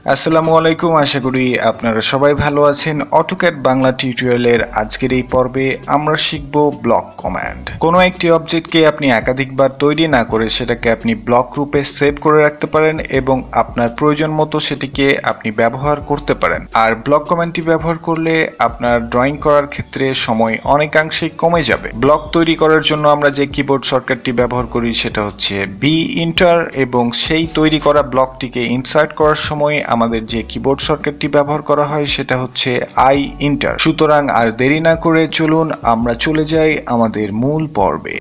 আসসালামু আলাইকুম, আশা করি আপনারা সবাই ভালো আছেন। অটোক্যাড বাংলা টিউটোরিয়ালের আজকের এই পর্বে আমরা শিখব ব্লক কমান্ড। কোনো একটি অবজেক্টকে আপনি একাধিকবার তৈরি না করে সেটাকে আপনি ব্লক রূপে সেভ করে রাখতে পারেন এবং আপনার প্রয়োজন মতো সেটিকে আপনি ব্যবহার করতে পারেন। আর ব্লক কমান্ডটি ব্যবহার করলে আপনার ড্রয়িং করার ক্ষেত্রে সময় অনেকাংশেই কমে যাবে। ব্লক তৈরি করার জন্য আমরা যে কিবোর্ড শর্টকাটটি ব্যবহার করি সেটা হচ্ছে বি ইন্টার, এবং সেই তৈরি করা ব্লকটিকে ইনসার্ট করার সময় আমাদের যে কিবোর্ড শর্টকাটটি ব্যবহার করা হয় সেটা হচ্ছে আই ইন্টার। সুতরাং আর দেরি না করে চলুন আমরা চলে যাই আমাদের মূল পর্বে।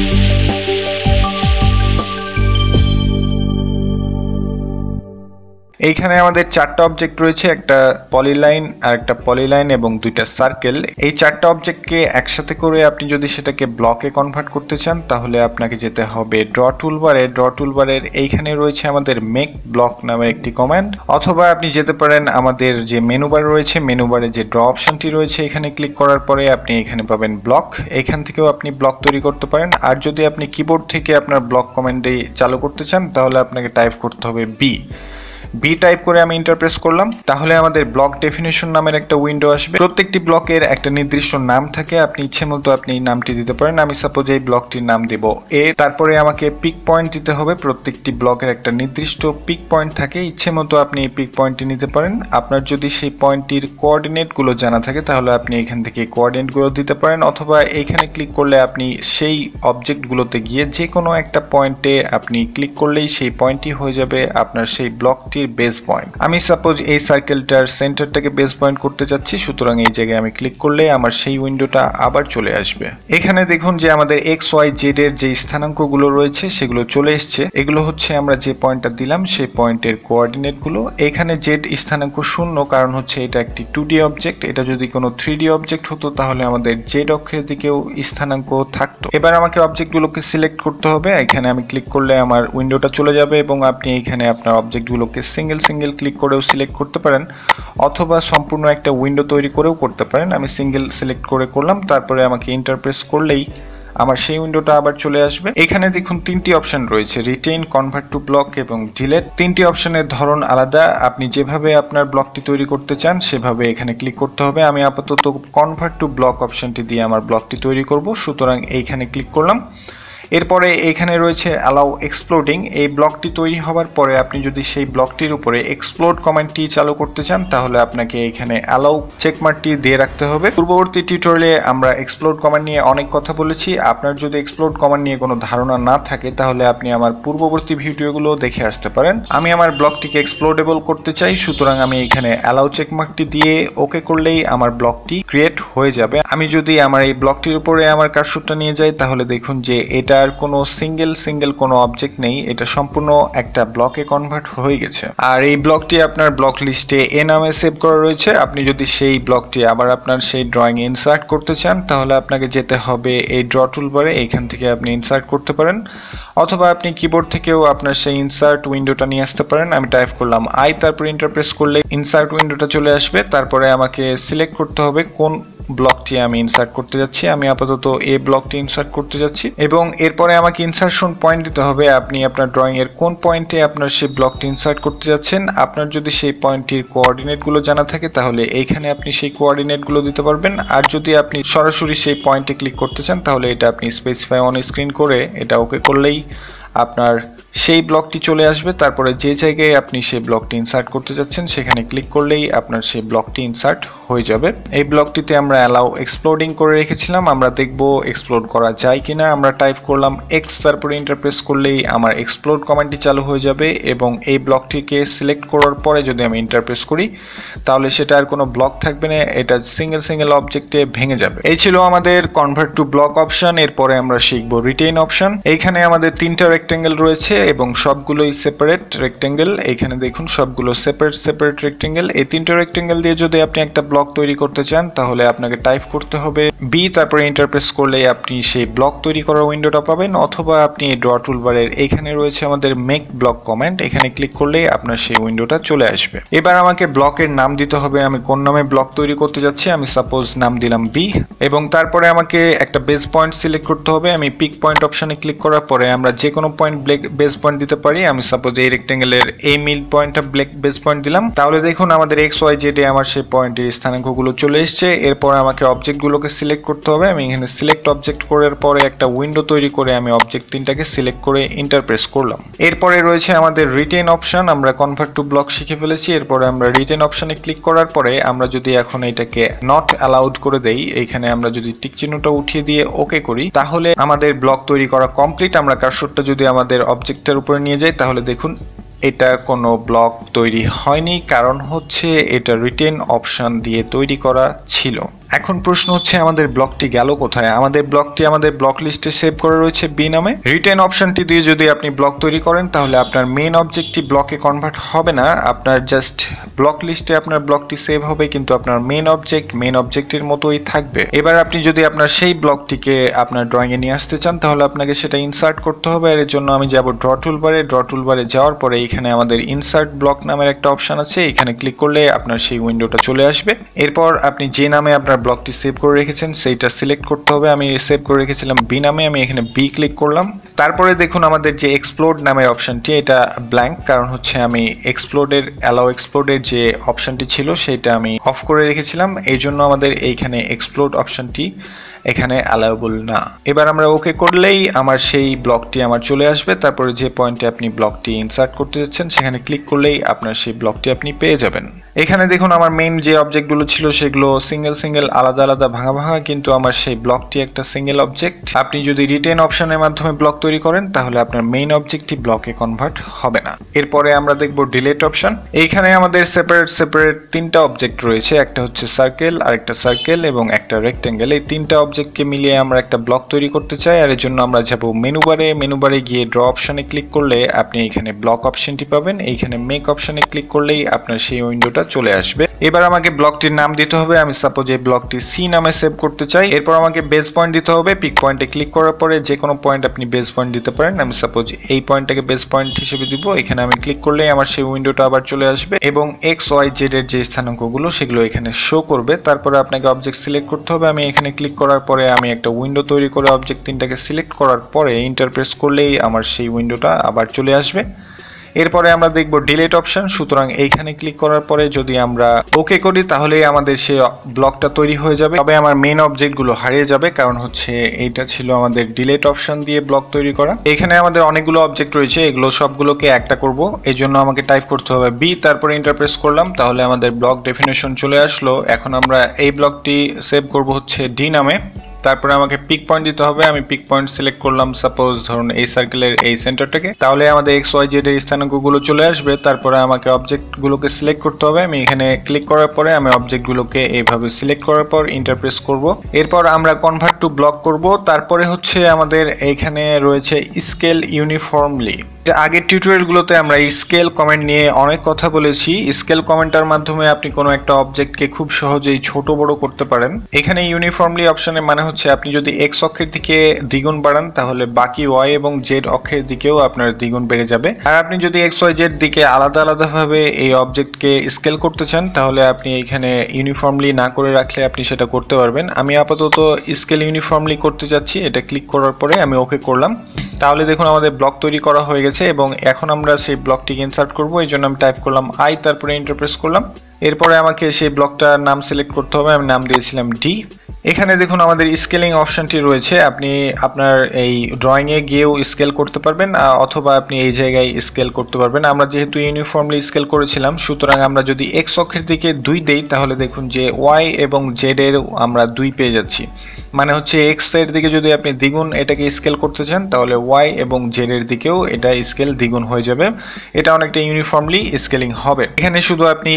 এইখানে আমাদের চারটা অবজেক্ট রয়েছে, একটা পলিলাইন আর একটা পলিলাইন এবং দুইটা সার্কেল। এই চারটা অবজেক্টকে একসাথে করে আপনি যদি সেটাকে ব্লকে কনভার্ট করতে চান তাহলে আপনাকে যেতে হবে ড্র টুলবারের এইখানে রয়েছে আমাদের মেক ব্লক নামের একটি কমান্ড, অথবা আপনি যেতে পারেন আমাদের যে মেনু বার রয়েছে, মেনু বারে যে ড্র অপশনটি রয়েছে এখানে ক্লিক করার পরে আপনি এখানে পাবেন ব্লক। এখান থেকেও আপনি ব্লক তৈরি করতে পারেন। আর যদি আপনি কিবোর্ড থেকে আপনার ব্লক কমান্ডে চালু করতে চান তাহলে আপনাকে টাইপ করতে হবে বি টাইপ করে আমি ইন্টার প্রেস করলাম, তাহলে আমাদের ব্লক ডেফিনেশন নামের একটা উইন্ডো আসবে। প্রত্যেকটি ব্লকের একটা নির্দিষ্ট নাম থাকে, আপনি ইচ্ছে মতো আপনি এই নামটি দিতে পারেন। আমি সাপোজ এই ব্লকটির নাম দেব এ। তারপরে আমাকে পিক পয়েন্ট দিতে হবে। প্রত্যেকটি ব্লকের একটা নির্দিষ্ট পিক পয়েন্ট থাকে, ইচ্ছে মতো আপনি এই পিক পয়েন্টটি নিতে পারেন। আপনার যদি সেই পয়েন্টটির কোঅর্ডিনেট গুলো জানা থাকে তাহলে আপনি এখান থেকে কোঅর্ডিনেট গুলো দিতে পারেন, অথবা এইখানে ক্লিক করলে আপনি সেই অবজেক্ট গুলোতে গিয়ে যে কোনো একটা পয়েন্টে আপনি ক্লিক করলেই সেই পয়েন্টটি হয়ে যাবে আপনার সেই ব্লকটি বেস পয়েন্ট। আমি সাপোজ এই সার্কেলটার সেন্টারটাকে বেস পয়েন্ট করতে যাচ্ছি, সুতরাং এই জায়গায় আমি ক্লিক করলে আমার সেই উইন্ডোটা আবার চলে আসবে। এখানে দেখুন যে আমাদের এক্স ওয়াই জেড এর যে স্থানাঙ্কগুলো রয়েছে সেগুলো চলে এসছে। এগুলো হচ্ছে আমরা যে পয়েন্টটা দিলাম সেই পয়েন্টের কোঅর্ডিনেট গুলো। এখানে জেড স্থানাঙ্ক 0, কারণ হচ্ছে এটা একটি 2D অবজেক্ট। এটা যদি কোনো 3D অবজেক্ট হতো তাহলে আমাদের জেড অক্ষের দিকেও স্থানাঙ্ক থাকতো। এবার আমাকে অবজেক্টগুলোকে সিলেক্ট করতে হবে। এখানে আমি ক্লিক করলে আমার উইন্ডোটা চলে যাবে এবং আপনি এখানে আপনার অবজেক্টগুলোকে সিঙ্গেল ক্লিক করেও সিলেক্ট করতে পারেন, অথবা সম্পূর্ণ একটা উইন্ডো তৈরি করেও করতে পারেন। আমি সিঙ্গেল সিলেক্ট করলাম, তারপরে আমাকে ইন্টার প্রেস করলেই আমার সেই উইন্ডোটা আবার চলে আসবে। এখানে দেখুন তিনটি অপশন রয়েছে, রিটেইন, কনভার্ট টু ব্লক এবং ডিলিট। তিনটি অপশনের ধরন আলাদা, আপনি যেভাবে আপনার ব্লকটি তৈরি করতে চান সেভাবে এখানে ক্লিক করতে হবে। আমি আপাতত কনভার্ট টু ব্লক অপশনটি দিয়ে আমার ব্লকটি তৈরি করব, সুতরাং এইখানে ক্লিক করলাম। এরপরে এখানে রয়েছে অ্যালাউ এক্সপ্লোডিং। এই ব্লকটি তৈরি হওয়ার পরে আপনি যদি সেই ব্লকটির উপরে এক্সপ্লোড কমান্ডটি চালু করতে চান তাহলে আপনাকে এখানে অ্যালাউ চেকমার্কটি দিয়ে রাখতে হবে। পূর্ববর্তী টিউটোরিয়ালে আমরা এক্সপ্লোড কমান্ড নিয়ে অনেক কথা বলেছি। আপনার যদি এক্সপ্লোড কমান্ড নিয়ে কোনো ধারণা না থাকে তাহলে আপনি আমার পূর্ববর্তী ভিডিওগুলো দেখে আসতে পারেন। আমি আমার ব্লকটিকে এক্সপ্লোডেবল করতে চাই, সুতরাং আমি এখানে অ্যালাউ চেকমার্কটি দিয়ে ওকে করলেই আমার ব্লকটি ক্রিয়েট হয়ে যাবে। আমি যদি আমার এই ব্লকটির উপরে আমার কার্সরটা নিয়ে যাই তাহলে দেখুন যে এটা আর কোনো সিঙ্গেল কোনো অবজেক্ট নেই, এটা সম্পূর্ণ একটা ব্লকে কনভার্ট হয়ে গেছে। আর এই ব্লকটি আপনার ব্লক লিস্টে এ নামে সেভ করা রয়েছে। আপনি যদি সেই ব্লকটি আবার আপনার সেই ড্রয়িং ইনসার্ট করতে চান তাহলে আপনাকে যেতে হবে এই ড্র টুলবারে, এইখান থেকে আপনি ইনসার্ট করতে পারেন, অথবা আপনি কিবোর্ড থেকেও আপনার সেই ইনসার্ট উইন্ডোটা নিয়ে আসতে পারেন। আমি টাইপ করলাম আই, তারপর ইন্টার প্রেস করলে ইনসার্ট উইন্ডোটা চলে আসবে। তারপরে আমাকে সিলেক্ট করতে হবে কোন ব্লকটি আমি ইনসার্ট করতে যাচ্ছি। আমি আপাতত এই ব্লকটি ইনসার্ট করতে যাচ্ছি এবং এরপরে আমাকে ইনসার্শন পয়েন্ট দিতে হবে। আপনি আপনার ড্রয়িং এর কোন পয়েন্টে আপনার সেই ব্লকটি ইনসার্ট করতে যাচ্ছেন, আপনার যদি সেই পয়েন্টটির কোঅর্ডিনেট গুলো জানা থাকে তাহলে এইখানে আপনি সেই কোঅর্ডিনেট গুলো দিতে পারবেন। আর যদি আপনি সরাসরি সেই পয়েন্টে ক্লিক করতে চান তাহলে এটা আপনি স্পেসিফাই অন স্ক্রিন করে এটা ওকে করলেই আপনার সেই ব্লকটি চলে আসবে। তারপরে যে জায়গায় আপনি সেই ব্লকটি ইনসার্ট করতে যাচ্ছেন সেখানে ক্লিক করলেই আপনার সেই ব্লকটি ইনসার্ট হয়ে যাবে। এই ব্লকটিতে আমরা অ্যালাউ এক্সপ্লোডিং করে রেখেছিলাম, আমরা দেখব এক্সপ্লোড করা যায় কিনা। আমরা টাইপ করলাম এক্স, তারপরে ইন্টার প্রেস করলেই আমার এক্সপ্লোড কমান্ডটি চালু হয়ে যাবে এবং এই ব্লকটিকে সিলেক্ট করার পরে যদি আমি ইন্টার প্রেস করি তাহলে সেটা আর কোনো ব্লক থাকবে না, এটা সিঙ্গেল অবজেক্টে ভেঙে যাবে। এই ছিল আমাদের কনভার্ট টু ব্লক অপশন। এরপরে আমরা শিখব রিটেইন অপশন। এইখানে আমাদের তিনটা রেক্টেঙ্গেল রয়েছে এবং সবগুলোই সেপারেট রেক্টেঙ্গেল। এখানে দেখুন সবগুলো সেপারেট রেক্টেঙ্গেল। এই তিনটা রেক্টেঙ্গেল দিয়ে যদি আপনি একটা ব্লক তৈরি করতে চান তাহলে আপনাকে টাইপ করতে হবে বি, তারপরে এন্টার প্রেস করলেই আপনি সেই ব্লক তৈরি করার উইন্ডোটা পাবেন, অথবা আপনি এই ড্র টুলবারের এখানে রয়েছে আমাদের মেক ব্লক কমান্ড, এখানে ক্লিক করলেই আপনার সেই উইন্ডোটা চলে আসবে। এবার আমাকে ব্লকের নাম দিতে হবে, আমি কোন নামে ব্লক তৈরি করতে যাচ্ছি, আমি সাপোজ নাম দিলাম বি, এবং তারপরে আমাকে একটা বেস পয়েন্ট সিলেক্ট করতে হবে। আমি পিক পয়েন্ট অপশনে ক্লিক করার পরে আমরা যে কোনো পয়েন্ট বেস পয়েন্ট দিতে পারি, আমি সাপোজ এই রেক্টেঙ্গেলের এই মিড পয়েন্টটা বেস পয়েন্ট দিলাম। তাহলে দেখুন আমাদের এক্স ওয়াই জেড এ আমার সেই পয়েন্টের স্থানাঙ্কগুলো চলে এসেছে। এরপর আমাকে অবজেক্টগুলোকে সিলেক্ট করতে হবে, আমি এখানে সিলেক্ট অবজেক্ট করার পরে একটা উইন্ডো তৈরি করে আমি অবজেক্ট তিনটাকে সিলেক্ট করে এন্টার প্রেস করলাম। এরপরে রয়েছে আমাদের রিটেন অপশন, আমরা কনভার্ট টু ব্লক শিখে ফেলেছি। এরপরে আমরা রিটেন অপশনে ক্লিক করার পরে আমরা যদি এখন এটাকে নট অ্যালাউড করে দেই, এইখানে আমরা যদি টিক চিহ্নটা উঠিয়ে দিয়ে ওকে করি, তাহলে আমাদের ব্লক তৈরি করা কমপ্লিট। আমরা কার্সরটা যদি আমাদের অবজেক্টের উপরে নিয়ে যাই তাহলে দেখুন এটা কোনো ব্লক তৈরি হয়নি, কারণ হচ্ছে এটা রিটেন অপশন দিয়ে তৈরি করা ছিল। এখন প্রশ্ন হচ্ছে আমাদের ব্লকটি গেল কোথায়? আমাদের ব্লকটি আমাদের ব্লক লিস্টে সেভ করা রয়েছে বি নামে। রিটেন অপশনটি দিয়ে যদি আপনি ব্লক তৈরি করেন তাহলে আপনার মেইন অবজেক্টটি ব্লকে কনভার্ট হবে না, আপনার জাস্ট ব্লক লিস্টে আপনার ব্লকটি সেভ হবে, কিন্তু আপনার মেইন অবজেক্টের মতোই থাকবে। এবার আপনি যদি আপনার সেই ব্লকটিকে আপনার ড্রয়িং এ নিয়ে আসতে চান তাহলে আপনাকে সেটা ইনসার্ট করতে হবে। এর জন্য আমি যাব ড্র টুলবারে যাওয়ার পরে এখানে আমাদের ইনসার্ট ব্লক নামের একটা অপশন আছে, এখানে ক্লিক করলে আপনার সেই উইন্ডোটা চলে আসবে। এরপর আপনি যে নামে আপনার ব্লকটি সেভ করে রেখেছেন সেইটা সিলেক্ট করতে হবে। আমি সেভ করে রেখেছিলাম বি নামে, আমি এখানে বি ক্লিক করলাম। তারপরে দেখুন আমাদের যে এক্সপ্লোড নামের অপশনটি এটা ব্ল্যাঙ্ক, কারণ হচ্ছে আমি অ্যালাউ এক্সপ্লোডের যে অপশনটি ছিল সেটা আমি অফ করে রেখেছিলাম, এই জন্য আমাদের এইখানে এক্সপ্লোড অপশনটি এখানে অ্যালাউবল না। এবার আমরা ওকে করলেই আমার সেই ব্লকটি আমার চলে আসবে। তারপরে যে পয়েন্টে আপনি ব্লকটি ইনসার্ট করতে যাচ্ছেন সেখানে ক্লিক করলেই আপনার সেই ব্লকটি আপনি পেয়ে যাবেন। এখানে দেখুন আমার মেইন যে অবজেক্টগুলো ছিল সেগুলো সিঙ্গেল আলাদা ভাঙা, কিন্তু আমার সেই ব্লকটি একটা সিঙ্গেল অবজেক্ট। আপনি যদি রিটেন অপশনের মাধ্যমে ব্লক তৈরি করেন তাহলে আপনার মেইন অবজেক্টটি ব্লকে কনভার্ট হবে না। এরপরে আমরা দেখব ডিলিট অপশন। এইখানে আমাদের সেপারেট তিনটা অবজেক্ট রয়েছে, একটা হচ্ছে সার্কেল, আরেকটা সার্কেল এবং একটা রেক্টেঙ্গেল। এই তিনটা অবজেক্টকে মিলিয়ে আমরা একটা ব্লক তৈরি করতে চাই। আর এর জন্য আমরা যাব মেনুবারে গিয়ে ড্র অপশনে ক্লিক করলে আপনি এখানে ব্লক অপশনটি পাবেন, এইখানে মেক অপশনে ক্লিক করলেই আপনার সেই উইন্ডোটা চলে আসবে। এবার আমাকে ব্লকটির নাম দিতে হবে, আমি সাপোজ এই ব্লকটি সি নামে সেভ করতে চাই। এরপর আমাকে বেস পয়েন্ট দিতে হবে, পিক পয়েন্টে ক্লিক করার পরে যে কোনো পয়েন্ট আপনি বেস পয়েন্ট দিতে পারেন, আমি সাপোজ এই পয়েন্টটাকে বেস পয়েন্ট হিসেবে দিব। এখানে আমি ক্লিক করলেই আমার সেই উইন্ডোটা আবার চলে আসবে এবং এক্স ওয়াই জেড এর যে স্থানাঙ্কগুলো সেগুলো এখানে শো করবে। তারপরে আপনাকে অবজেক্ট সিলেক্ট করতে হবে, আমি এখানে ক্লিক করার পরে আমি একটা উইন্ডো তৈরি করে অবজেক্ট তিনটাকে সিলেক্ট করার পরে এন্টার প্রেস করলেই আমার সেই উইন্ডোটা আবার চলে আসবে। এরপরে আমরা দেখব ডিলিট অপশন, সুতরাং এইখানে ক্লিক করার পরে যদি আমরা ওকে করি তাহলে আমাদের সেই ব্লকটা তৈরি হয়ে যাবে। তবে আমার মেইন অবজেক্টগুলো হারিয়ে যাবে, কারণ হচ্ছে এইটা ছিল আমাদের ডিলিট অপশন দিয়ে ব্লক তৈরি করা। এখানে আমাদের অনেকগুলো অবজেক্ট রয়েছে, এগুলো সবগুলোকে একটা করব, এই জন্য আমাকে টাইপ করতে হবে বি, তারপরে এন্টার প্রেস করলাম, তাহলে আমাদের ব্লক ডেফিনেশন চলে আসলো। এখন আমরা এই ব্লকটি সেভ করব হচ্ছে ডি নামে। তারপরে আমাকে পিক পয়েন্ট দিতে হবে, আমি পিক পয়েন্ট সিলেক্ট করলাম সাপোজ ধরুন এই সার্কেলের এই সেন্টারটাকে, তাহলে আমাদের এক্স ওয়াই জেড এর স্থানাঙ্কগুলো চলে আসবে। তারপরে আমাকে অবজেক্টগুলোকে সিলেক্ট করতে হবে, আমি এখানে ক্লিক করার পরে আমি অবজেক্টগুলোকে এইভাবে সিলেক্ট করার পর ইন্টারপ্রেস করব। এরপর আমরা কনভার্ট টু ব্লক করব। তারপরে হচ্ছে আমাদের এখানে রয়েছে স্কেল ইউনিফর্মলি। আগের টিউটোরিয়ালগুলোতে আমরা স্কেল কমেন্ট নিয়ে অনেক কথা বলেছি। স্কেল কমেন্টের মাধ্যমে আপনি কোনো একটা অবজেক্টকে খুব সহজেই ছোট বড় করতে পারেন। এখানে ইউনিফর্মলি অপশনের মানে হচ্ছে আপনি যদি এক্স অক্ষের দিকে দ্বিগুণ বাড়ান তাহলে বাকি ওয়াই এবং জেড অক্ষের দিকেও আপনার দ্বিগুণ বেড়ে যাবে। আর আপনি যদি এক্স ওয়াই জেড দিকে আলাদাভাবে এই অবজেক্টকে স্কেল করতে চান তাহলে আপনি এখানে ইউনিফর্মলি না করে রাখলে আপনি সেটা করতে পারবেন। আমি আপাতত স্কেল ইউনিফর্মলি করতে যাচ্ছি, এটা ক্লিক করার পরে আমি ওকে করলাম। তাহলে দেখুন আমাদের ব্লক তৈরি করা হয়ে গেছে এবং এখন আমরা সেই ব্লকটিকে ইনসার্ট করব, এই জন্য আমি টাইপ করলাম আই, তারপরে এন্টার প্রেস করলাম। এরপরে আমাকে সেই ব্লকটার নাম সিলেক্ট করতে হবে, আমি নাম দিয়েছিলাম ডি। এখানে দেখুন আমাদের স্কেলিং অপশনটি রয়েছে, আপনি আপনার এই ড্রয়িং এ গিয়েও স্কেল করতে পারবেন অথবা আপনি এই জায়গায় স্কেল করতে পারবেন। আমরা যেহেতু ইউনিফর্মলি স্কেল করেছিলাম সুতরাং আমরা যদি এক্স অক্ষের দিকে 2 দেই তাহলে দেখুন যে ওয়াই এবং জেড এর আমরা 2 পেয়ে যাচ্ছি, মানে হচ্ছে এক্স এর দিকে যদি আপনি দ্বিগুণ এটাকে স্কেল করতে চান তাহলে ওয়াই এবং জেড এর দিকেও এটা স্কেল দ্বিগুণ হয়ে যাবে। এটা অনেকটা ইউনিফর্মলি স্কেলিং হবে। এখানে শুধু আপনি এক্স এর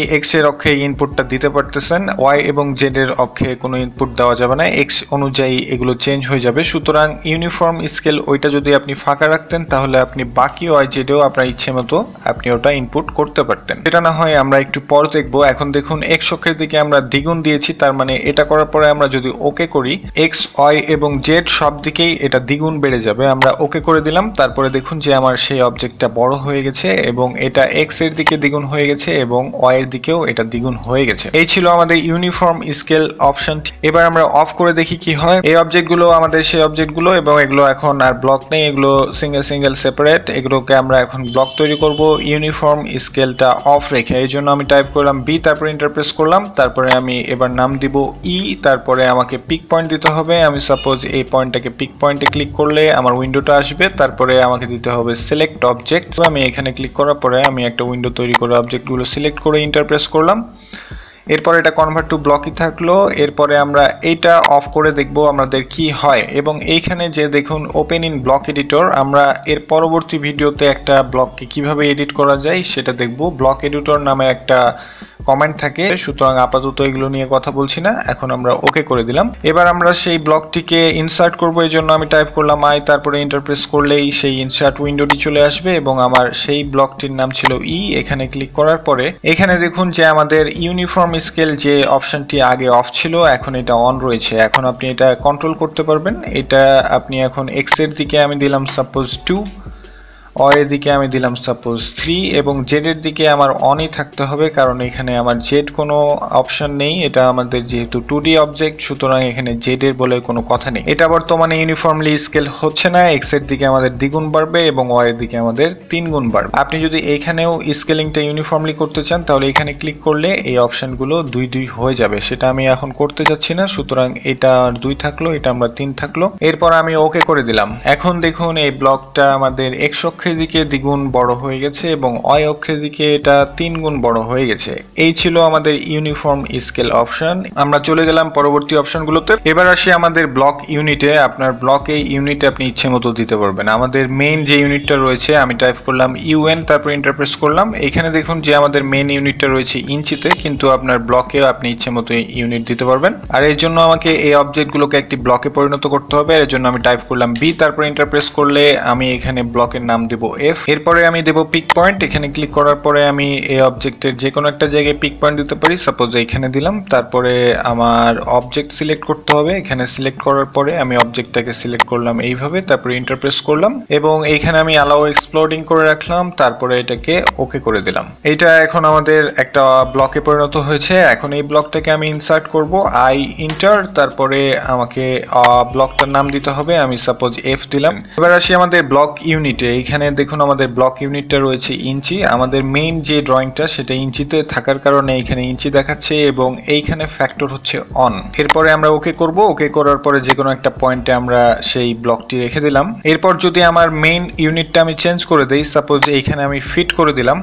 অক্ষে ইনপুটটা দিতে পারতেছেন, ওয়াই এবং জেড এর অক্ষে কোনো ইনপুট দেওয়া যাবে না, এক্স অনুযায়ী এগুলো চেঞ্জ হয়ে যাবে। সুতরাং ইউনিফর্ম স্কেল ওইটা যদি আপনি ফাঁকা রাখতেন তাহলে আপনি বাকি ওয়াই জেডেও আপনার ইচ্ছে মতো আপনি ওটা ইনপুট করতে পারতেন। এটা না হয় আমরা একটু পর দেখবো। এখন দেখুন এক্স অক্ষের দিকে আমরা দ্বিগুণ দিয়েছি, তার মানে এটা করার পরে আমরা যদি ওকে করি এক্স ওয়াই এবং জেড সব দিকেই এটা দ্বিগুণ বেড়ে যাবে। আমরা ওকে করে দিলাম, তারপরে দেখুন যে আমার সেই অবজেক্টটা বড় হয়ে গেছে এবং এটা এক্স এর দিকে দ্বিগুণ হয়ে গেছে এবং ওয়াই এর দিকেও এটা দ্বিগুণ হয়ে গেছে। এই ছিল আমাদের ইউনিফর্ম স্কেল অপশন। এবার আমরা অফ করে দেখি কি হয়। এই অবজেক্টগুলো আমাদের সেই অবজেক্টগুলো এবং এগুলো এখন আর ব্লক নেই, এগুলো সিঙ্গেল সিঙ্গেল সেপারেট। এগুলোকে আমরা এখন ব্লক তৈরি করব ইউনিফর্ম স্কেলটা অফ রেখে। এই জন্য আমি টাইপ করলাম বি, তারপরে ইন্টারপ্রেস করলাম, তারপরে আমি এবার নাম দিব ই, তারপরে আমাকে পিক পয়েন্ট দিতে হবে। আমি সাপোজ এই পয়েন্টটাকে পিক পয়েন্টে ক্লিক করলে আমার উইন্ডোটা আসবে, তারপরে আমাকে দিতে হবে সিলেক্ট অবজেক্ট। আমি এখানে ক্লিক করার পরে আমি একটা উইন্ডো তৈরি করে অবজেক্টগুলো সিলেক্ট করে ইন্টারপ্রেস করলাম। এরপরে এটা কনভার্ট টু ব্লকই থাকলো। এরপরে আমরা এইটা অফ করে দেখব আমাদের কি হয়। এবং এইখানে যে দেখুন ওপেন ইন ব্লক এডিটর, আমরা এর পরবর্তী ভিডিওতে একটা ব্লককে কিভাবে এডিট করা যায় সেটা দেখব। ব্লক এডিটর নামে একটা কমেন্ট থাকে, সুতরাং আপাতত এগুলো নিয়ে কথা বলছি না। এখন আমরা ওকে করে দিলাম। এবার আমরা সেই ব্লকটিকে ইনসার্ট করব। এই জন্য আমি টাইপ করলাম আই, তারপরে ইন্টারপ্রেস করলেই সেই ইনসার্ট উইন্ডোটি চলে আসবে এবং আমার সেই ব্লকটির নাম ছিল ই। এখানে ক্লিক করার পরে এখানে দেখুন যে আমাদের ইউনিফর্ম স্কেল যে অপশনটি আগে অফ ছিল এখন এটা অন রয়েছে। এখন আপনি এটা কন্ট্রোল করতে পারবেন। এটা আপনি এখন এক্স এর দিকে আমি দিলাম সাপোজ 2, ওয়াই এর দিকে আমি দিলাম সাপোজ 3 এবং জেড এর দিকে আমার অনই থাকতে হবে, কারণ এখানে আমার জেড কোনো অপশন নেই। এটা আমাদের যেহেতু 2D অবজেক্ট, সুতরাং এখানে জেড এর বলে কোনো কথা নেই। এটা বর্তমানে ইউনিফর্মলি স্কেল হচ্ছে না। এক্স এর দিকে আমাদের দ্বিগুণ বাড়বে এবং ওয়াই এর দিকে আমাদের 3 গুণ বাড়বে। আপনি যদি এইখানেও স্কেলিংটা ইউনিফর্মলি করতে চান তাহলে এখানে ক্লিক করলে এই অপশনগুলো 2 হয়ে যাবে। সেটা আমি এখন করতে যাচ্ছি না, সুতরাং এটা 2 থাকলো, এটা আমরা 3 থাকলো। এরপর আমি ওকে করে দিলাম। এখন দেখুন এই ব্লকটা আমাদের এক্স অক্ষের দিকে দ্বিগুণ বড় হয়ে গেছে এবং ওয়াই অক্ষের দিকে এটা 3 গুণ বড় হয়ে গেছে। এই ছিল আমাদের ইউনিফর্ম স্কেল অপশন। আমরা চলে গেলাম পরবর্তী অপশনগুলোতে। এবার আসি আমাদের ব্লক ইউনিটে। আপনার ব্লকে ইউনিটে আপনি ইচ্ছে মতো দিতে পারবেন। আমাদের মেইন যে ইউনিটটা রয়েছে আমি টাইপ করলাম ইউএন, তারপর ইন্টারপ্রেস করলাম। এখানে দেখুন যে আমাদের মেইন ইউনিটটা রয়েছে ইঞ্চিতে, কিন্তু আপনার ব্লকেও আপনি ইচ্ছে মতো ইউনিট দিতে পারবেন। আর এর জন্য আমাকে এই অবজেক্টগুলোকে একটি ব্লকে পরিণত করতে হবে। এর জন্য আমি টাইপ করলাম বি, তারপর ইন্টারপ্রেস করলে আমি এখানে ব্লকের নাম দেব এফ। এরপরে আমি দেব পিক পয়েন্ট। এখানে ক্লিক করার পরে আমি এই অবজেক্টের যে কোনো একটা জায়গায় পিক পয়েন্ট দিতে পারি, সাপোজ এইখানে দিলাম। তারপরে আমার অবজেক্ট সিলেক্ট করতে হবে। এখানে সিলেক্ট করার পরে আমি অবজেক্টটাকে সিলেক্ট করলাম এইভাবে, তারপরে ইন্টারপ্রেস করলাম এবং এইখানে আমি অ্যালাউ এক্সপ্লোডিং করে রাখলাম, তারপরে এটাকে ওকে করে দিলাম। এইটা এখন আমাদের একটা ব্লকে পরিণত হয়েছে। এখন এই ব্লকটাকে আমি ইনসার্ট করব, আই ইন্টার, তারপরে আমাকে ব্লকটার নাম দিতে হবে। আমি সাপোজ এফ দিলাম। এবার আসি আমাদের ব্লক ইউনিটে। এইখানে দেখুন আমাদের ব্লক ইউনিটটা রয়েছে ইঞ্চি। আমাদের মেইন যে ড্রয়িংটা সেটা ইঞ্চিতে থাকার কারণে এখানে ইঞ্চি দেখাচ্ছে এবং এইখানে ফ্যাক্টর হচ্ছে অন। এরপরে আমরা ওকে করব। ওকে করার পরে যে কোনো একটা পয়েন্টে আমরা সেই ব্লকটি রেখে দিলাম। এরপর যদি আমার মেইন ইউনিটটা আমি চেঞ্জ করে দেই, সাপোজ এইখানে আমি ফিট করে দিলাম।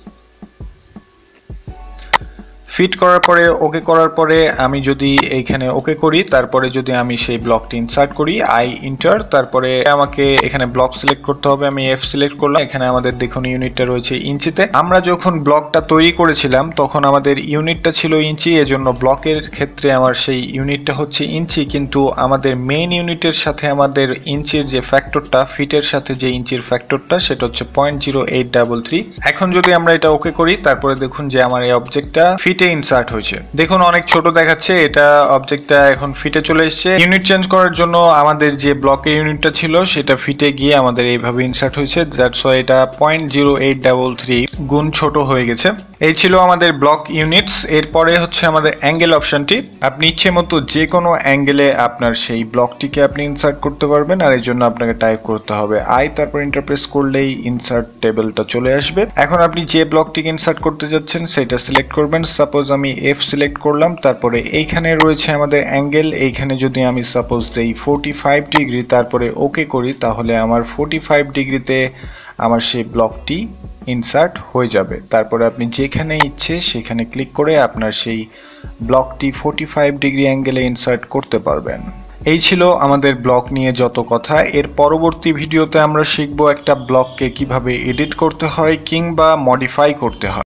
ফিট করার পরে ওকে করার পরে আমি যদি এইখানে ওকে করি, তারপরে যদি আমি সেই ব্লকটি ইনসার্ট করি আই ইন্টার, তারপরে আমাকে এখানে ব্লক সিলেক্ট করতে হবে। আমি এফ সিলেক্ট করলাম। এখানে আমাদের দেখুন ইউনিটটা রয়েছে ইঞ্চিতে। আমরা যখন ব্লকটা তৈরি করেছিলাম তখন আমাদের ইউনিটটা ছিল ইঞ্চি, এজন্য ব্লকের ক্ষেত্রে আমার সেই ইউনিটটা হচ্ছে ইঞ্চি, কিন্তু আমাদের মেইন ইউনিটের সাথে আমাদের ইঞ্চির যে ফ্যাক্টরটা, ফিটের সাথে যে ইঞ্চির ফ্যাক্টরটা সেটা হচ্ছে 0.0833। এখন যদি আমরা এটা ওকে করি, তারপরে দেখুন যে আমার এই অবজেক্টটা ফিটে ইনসার্ট হয়েছে। দেখুন অনেক ছোট দেখাচ্ছে, এটা অবজেক্টটা এখন ফিটে চলে এসেছে। ইউনিট চেঞ্জ করার জন্য আমাদের যে ব্লকের ইউনিটটা ছিল সেটা ফিটে গিয়ে আমাদের এইভাবে ইনসার্ট হয়েছে। দ্যাটস ওয়াই এটা 0.0833 গুণ ছোট হয়ে গেছে। এই ছিল আমাদের ব্লক ইউনিটস। এরপরে হচ্ছে আমাদের অ্যাঙ্গেল অপশনটি। আপনি ইচ্ছে মতো যে কোনো অ্যাঙ্গেলে আপনার সেই ব্লকটিকে আপনি ইনসার্ট করতে পারবেন। আর এই জন্য আপনাকে টাইপ করতে হবে আই, তারপর ইন্টারপ্রেস করলেই ইনসার্ট টেবিলটা চলে আসবে। এখন আপনি যে ব্লকটিকে ইনসার্ট করতে যাচ্ছেন সেটা সিলেক্ট করবেন। সাপোজ আমি এফ সিলেক্ট করলাম, তারপরে এইখানে রয়েছে আমাদের অ্যাঙ্গেল। এইখানে যদি আমি সাপোজ দেই 45 ডিগ্রি, তারপরে ওকে করি, তাহলে আমার 45 ডিগ্রিতে আমার সেই ব্লকটি ইনসার্ট হয়ে যাবে। তারপরে আপনি যেখানে ইচ্ছে সেখানে ক্লিক করে আপনার সেই ব্লকটি 45 ডিগ্রি অ্যাঙ্গেলে ইনসার্ট করতে পারবেন। এই ছিল আমাদের ব্লক নিয়ে যত কথা। এর পরবর্তী ভিডিওতে আমরা শিখব একটা ব্লককে কিভাবে এডিট করতে হয় কিংবা মডিফাই করতে হয়।